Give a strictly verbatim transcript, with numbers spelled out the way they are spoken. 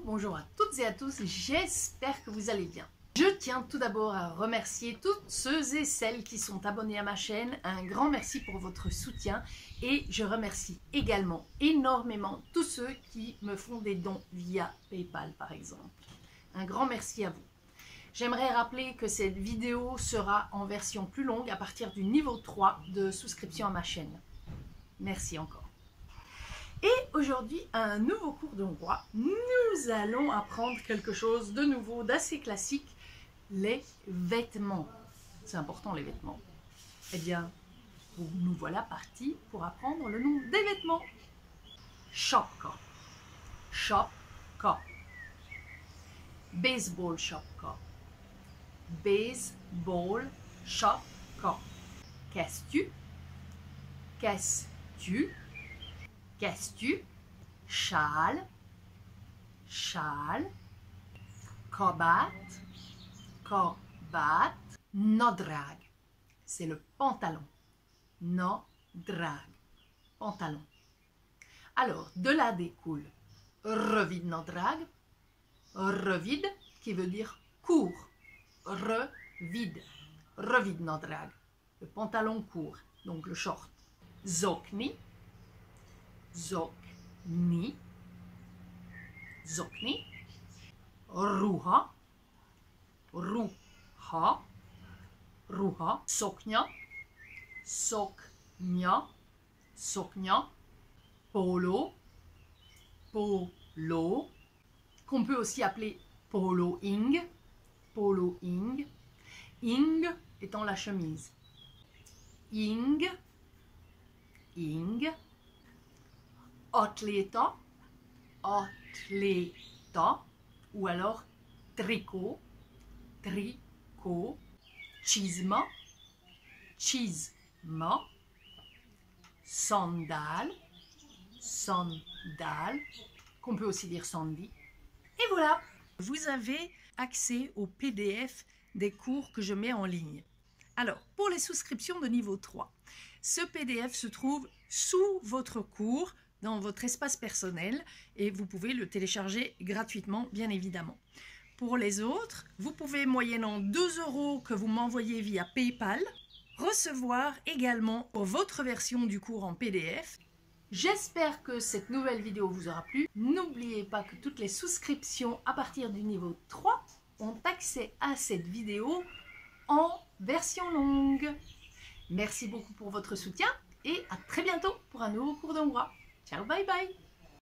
bonjour à toutes et à tous, j'espère que vous allez bien. Je tiens tout d'abord à remercier toutes ceux et celles qui sont abonnés à ma chaîne. Un grand merci pour votre soutien et je remercie également énormément tous ceux qui me font des dons via PayPal par exemple. Un grand merci à vous. J'aimerais rappeler que cette vidéo sera en version plus longue à partir du niveau trois de souscription à ma chaîne. Merci encore. Et aujourd'hui, un nouveau cours de hongrois, nous allons apprendre quelque chose de nouveau, d'assez classique, les vêtements. C'est important les vêtements. Eh bien, nous voilà partis pour apprendre le nom des vêtements. Shopka, shopka, baseball shopka, baseball shopka. Qu'est-ce-tu? Qu'est-ce-tu? Qu'est-ce-tu? Châle, châle, kabát, kabát, nadrág. C'est le pantalon. Nadrág, pantalon. Alors, de là découle rövid nadrág, rövid qui veut dire court, rövid, rövid nadrág, le pantalon court, donc le short. Zokni, zokni, zokni, ruha, ruha, ruha, soknya, soknya, soknya, polo, polo, qu'on peut aussi appeler polo ing, polo ing, ing étant la chemise, ing, ing, atléta, atléta, ou alors tricot, tricot, csizma, csizma, sandal, sandal, qu'on peut aussi dire sandy. Et voilà, vous avez accès au P D F des cours que je mets en ligne. Alors, pour les souscriptions de niveau trois, ce P D F se trouve sous votre cours, dans votre espace personnel, et vous pouvez le télécharger gratuitement, bien évidemment. Pour les autres, vous pouvez, moyennant deux euros que vous m'envoyez via PayPal, recevoir également votre version du cours en P D F. J'espère que cette nouvelle vidéo vous aura plu. N'oubliez pas que toutes les souscriptions à partir du niveau trois ont accès à cette vidéo en version longue. Merci beaucoup pour votre soutien et à très bientôt pour un nouveau cours de hongrois. Ciao, bye bye!